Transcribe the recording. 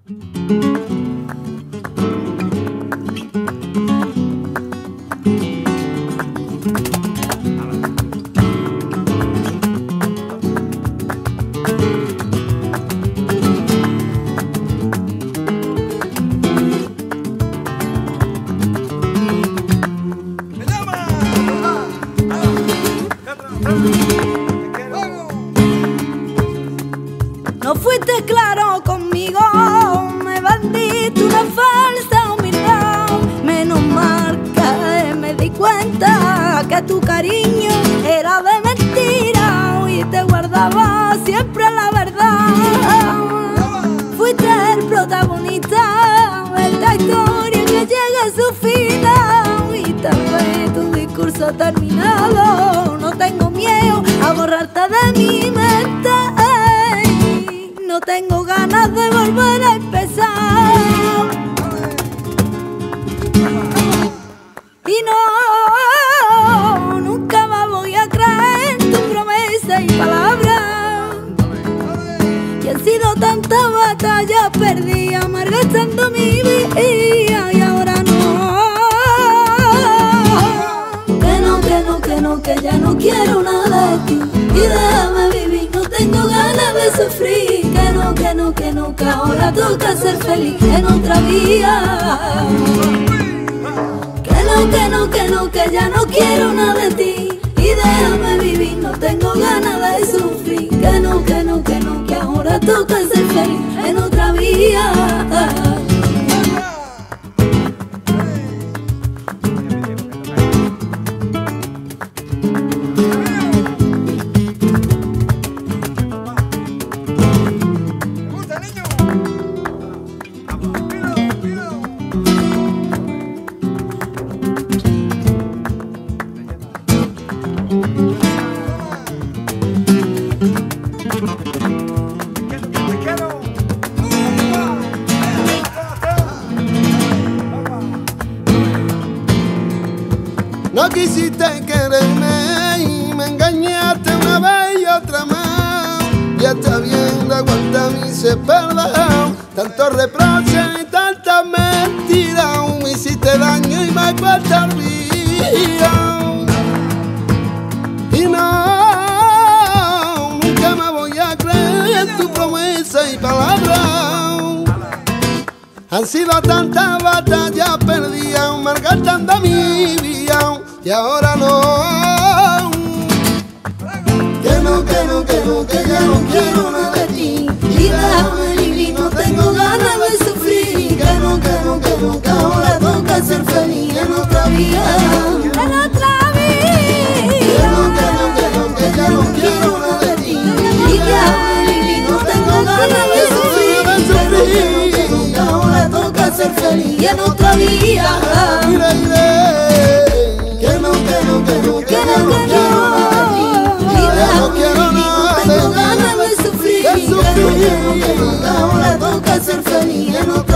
No fuiste claro conmigo, me bandiste una falsa humildad. Menos mal que me di cuenta que tu cariño era de mentira y te guardaba siempre la verdad. Fuiste el protagonista de esta historia que llega a su final y tal vez tu discurso ha terminado. No tengo miedo a borrarte de mi mente. No tengo ganas de volver a empezar. Y no, nunca más voy a creer en tu promesa y palabra. Y han sido tantas batallas perdidas, malgastando mi vida. Y ahora no. Que ya no quiero nada de ti. Y déjame vivir, no tengo ganas de sufrir. Que ahora toca ser feliz en otra vía. Que ya no quiero nada de ti. Y déjame vivir, no tengo ganas de sufrir. Que ahora toca ser feliz en otra vía. No quisiste quererme y me engañaste una vez y otra más. Ya está bien, la aguanta mi se perdón. Tantos reproches y tantas mentiras. Me hiciste daño y me cuesta olvidar. Y no, nunca me voy a creer en tu promesa y palabra. Han sido tantas batallas perdidas, malgastando mi vida. Y ahora no. Que ya no quiero nada de ti. Y déjame vivir, no tengo ganas de sufrir. Que ahora toca ser feliz en otra vida. En otra vida. Que ya no quiero nada de ti. Y déjame vivir, no tengo ganas de sufrir. Que ahora toca ser feliz en otra vida. Tengo ganas de sufrir, ahora toca ser feliz en otra vida.